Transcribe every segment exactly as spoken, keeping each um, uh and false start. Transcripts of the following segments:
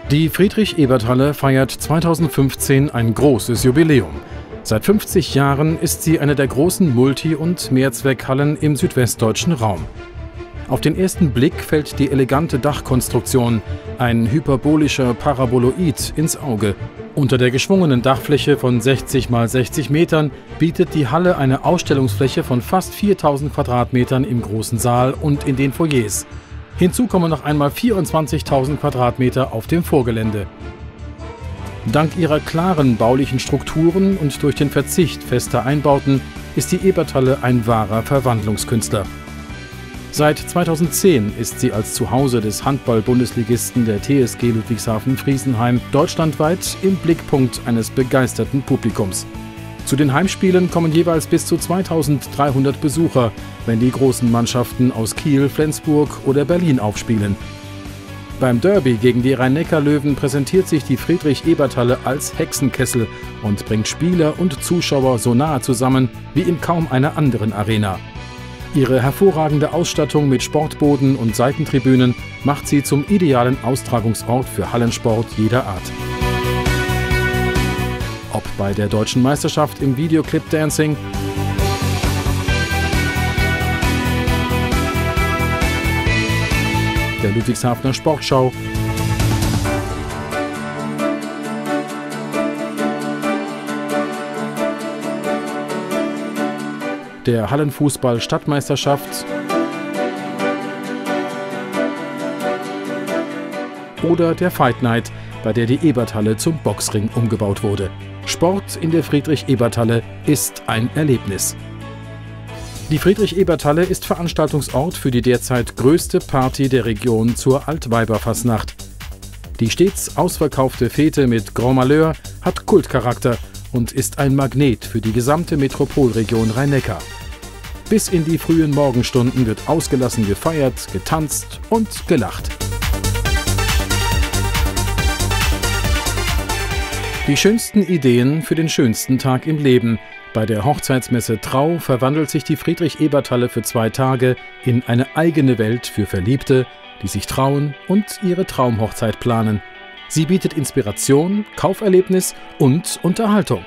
Die Friedrich-Ebert-Halle feiert zweitausendfünfzehn ein großes Jubiläum. Seit fünfzig Jahren ist sie eine der großen Multi- und Mehrzweckhallen im südwestdeutschen Raum. Auf den ersten Blick fällt die elegante Dachkonstruktion, ein hyperbolischer Paraboloid, ins Auge. Unter der geschwungenen Dachfläche von sechzig mal sechzig Metern bietet die Halle eine Ausstellungsfläche von fast viertausend Quadratmetern im großen Saal und in den Foyers. Hinzu kommen noch einmal vierundzwanzigtausend Quadratmeter auf dem Vorgelände. Dank ihrer klaren baulichen Strukturen und durch den Verzicht fester Einbauten ist die Ebert-Halle ein wahrer Verwandlungskünstler. Seit zweitausendzehn ist sie als Zuhause des Handball-Bundesligisten der T S G Ludwigshafen-Friesenheim deutschlandweit im Blickpunkt eines begeisterten Publikums. Zu den Heimspielen kommen jeweils bis zu zweitausenddreihundert Besucher, wenn die großen Mannschaften aus Kiel, Flensburg oder Berlin aufspielen. Beim Derby gegen die Rhein-Neckar-Löwen präsentiert sich die Friedrich-Ebert-Halle als Hexenkessel und bringt Spieler und Zuschauer so nahe zusammen wie in kaum einer anderen Arena. Ihre hervorragende Ausstattung mit Sportboden und Seitentribünen macht sie zum idealen Austragungsort für Hallensport jeder Art. Ob bei der Deutschen Meisterschaft im Videoclip-Dancing, der Ludwigshafener Sportschau, der Hallenfußball-Stadtmeisterschaft oder der Fight Night, bei der die Ebert-Halle zum Boxring umgebaut wurde. Sport in der Friedrich-Ebert-Halle ist ein Erlebnis. Die Friedrich-Ebert-Halle ist Veranstaltungsort für die derzeit größte Party der Region zur Altweiberfastnacht. Die stets ausverkaufte Fete mit Grand Malheur hat Kultcharakter und ist ein Magnet für die gesamte Metropolregion Rhein-Neckar. Bis in die frühen Morgenstunden wird ausgelassen gefeiert, getanzt und gelacht. Die schönsten Ideen für den schönsten Tag im Leben. Bei der Hochzeitsmesse Trau verwandelt sich die Friedrich-Ebert-Halle für zwei Tage in eine eigene Welt für Verliebte, die sich trauen und ihre Traumhochzeit planen. Sie bietet Inspiration, Kauferlebnis und Unterhaltung.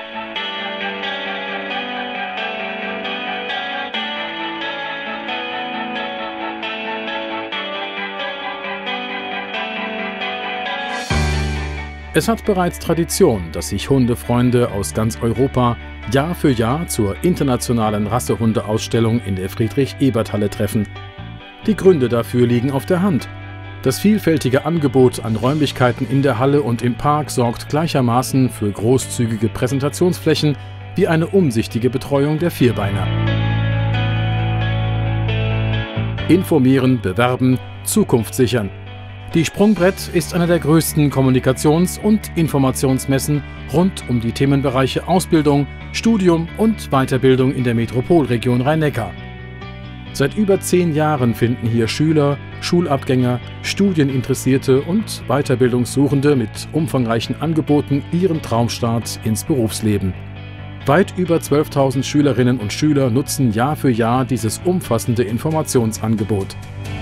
Es hat bereits Tradition, dass sich Hundefreunde aus ganz Europa Jahr für Jahr zur internationalen Rassehundeausstellung in der Friedrich-Ebert-Halle treffen. Die Gründe dafür liegen auf der Hand. Das vielfältige Angebot an Räumlichkeiten in der Halle und im Park sorgt gleichermaßen für großzügige Präsentationsflächen wie eine umsichtige Betreuung der Vierbeiner. Informieren, bewerben, Zukunft sichern. Die Sprungbrett ist eine der größten Kommunikations- und Informationsmessen rund um die Themenbereiche Ausbildung, Studium und Weiterbildung in der Metropolregion Rhein-Neckar. Seit über zehn Jahren finden hier Schüler, Schulabgänger, Studieninteressierte und Weiterbildungssuchende mit umfangreichen Angeboten ihren Traumstart ins Berufsleben. Weit über zwölftausend Schülerinnen und Schüler nutzen Jahr für Jahr dieses umfassende Informationsangebot.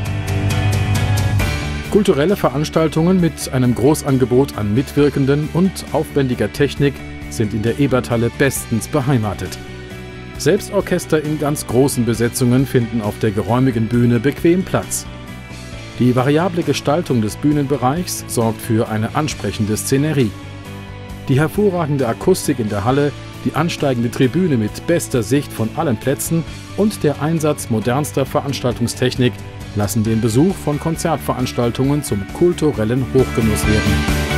Kulturelle Veranstaltungen mit einem Großangebot an Mitwirkenden und aufwendiger Technik sind in der Ebert-Halle bestens beheimatet. Selbst Orchester in ganz großen Besetzungen finden auf der geräumigen Bühne bequem Platz. Die variable Gestaltung des Bühnenbereichs sorgt für eine ansprechende Szenerie. Die hervorragende Akustik in der Halle, die ansteigende Tribüne mit bester Sicht von allen Plätzen und der Einsatz modernster Veranstaltungstechnik lassen den Besuch von Konzertveranstaltungen zum kulturellen Hochgenuss werden.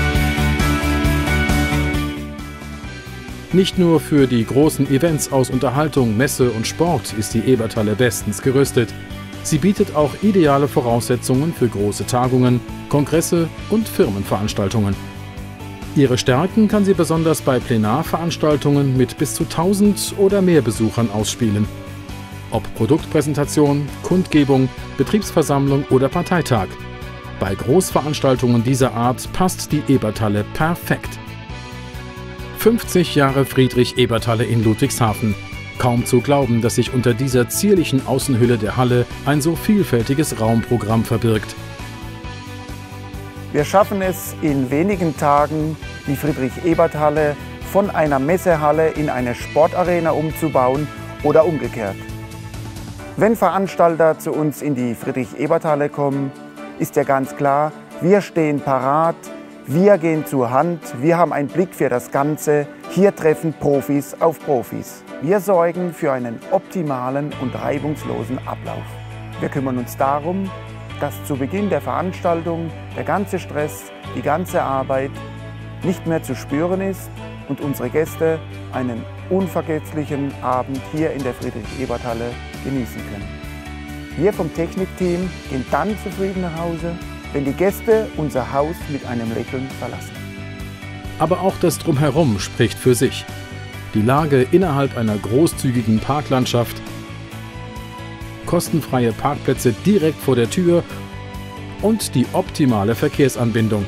Nicht nur für die großen Events aus Unterhaltung, Messe und Sport ist die Ebert-Halle bestens gerüstet. Sie bietet auch ideale Voraussetzungen für große Tagungen, Kongresse und Firmenveranstaltungen. Ihre Stärken kann sie besonders bei Plenarveranstaltungen mit bis zu tausend oder mehr Besuchern ausspielen. Ob Produktpräsentation, Kundgebung, Betriebsversammlung oder Parteitag. Bei Großveranstaltungen dieser Art passt die Ebert-Halle perfekt. fünfzig Jahre Friedrich-Ebert-Halle in Ludwigshafen. Kaum zu glauben, dass sich unter dieser zierlichen Außenhülle der Halle ein so vielfältiges Raumprogramm verbirgt. Wir schaffen es in wenigen Tagen, die Friedrich-Ebert-Halle von einer Messehalle in eine Sportarena umzubauen oder umgekehrt. Wenn Veranstalter zu uns in die Friedrich-Ebert-Halle kommen, ist ja ganz klar, wir stehen parat, wir gehen zur Hand, wir haben einen Blick für das Ganze. Hier treffen Profis auf Profis. Wir sorgen für einen optimalen und reibungslosen Ablauf. Wir kümmern uns darum, dass zu Beginn der Veranstaltung der ganze Stress, die ganze Arbeit nicht mehr zu spüren ist und unsere Gäste einen unvergesslichen Abend hier in der Friedrich-Ebert-Halle genießen können. Wir vom Technikteam gehen dann zufrieden nach Hause, wenn die Gäste unser Haus mit einem Lächeln verlassen. Aber auch das Drumherum spricht für sich. Die Lage innerhalb einer großzügigen Parklandschaft, kostenfreie Parkplätze direkt vor der Tür und die optimale Verkehrsanbindung.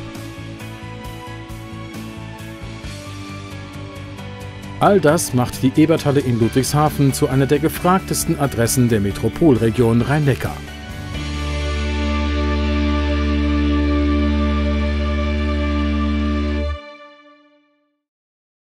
All das macht die Eberthalle in Ludwigshafen zu einer der gefragtesten Adressen der Metropolregion Rhein-Neckar.